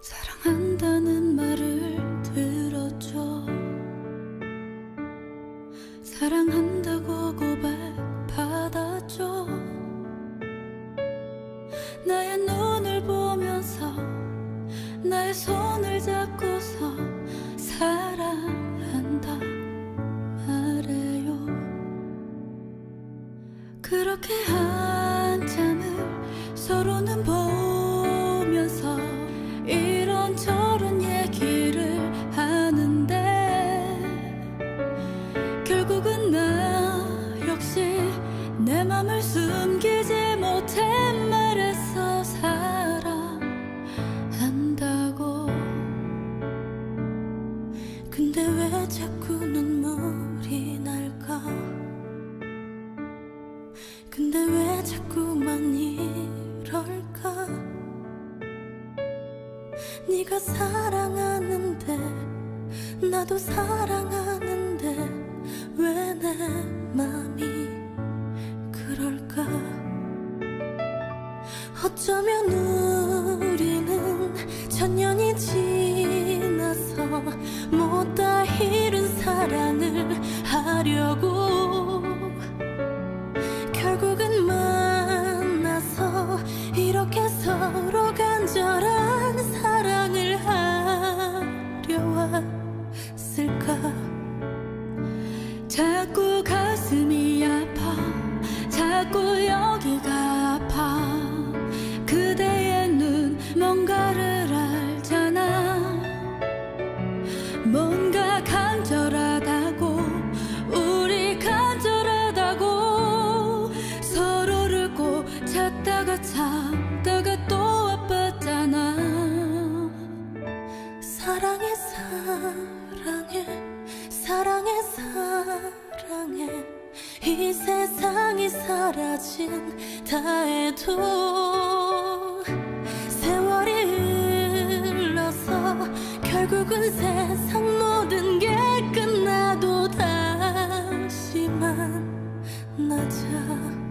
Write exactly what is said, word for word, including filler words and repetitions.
사랑한다는 말을 들었죠. 사랑한다고 고백받았죠. 나의 눈을 보면서 나의 손을 잡고서 사랑한다 말해요. 그렇게 한참을 서로는 보면서 이런저런 얘기를 하는데 결국은 나 역시 내 맘을 숨기지 못해 말했어. 사랑한다고. 근데 왜 자꾸 눈물이 날까? 근데 왜 자꾸만 이럴까? 네가 사랑하는데 나도 사랑하는데 왜 내 맘이 그럴까? 어쩌면 우리는 천년이 지나서 못다 이룬 사랑을 하려고 결국은 만나서 이렇게 서로 간절한 사랑을 하려 왔을까? 자꾸 가슴이 아파, 자꾸 여기가 아파. 그대의 눈 뭔가를 알잖아. 뭔가 간절하다고, 우리 간절하다고. 서로를 꼭 찾다가 참다가 또 아팠잖아. 사랑해 사랑해 사랑해 사랑해. 이 세상이 사라진 다 해도 세월이 흘러서 결국은 세상 모든 게 끝나도 다시 만나자.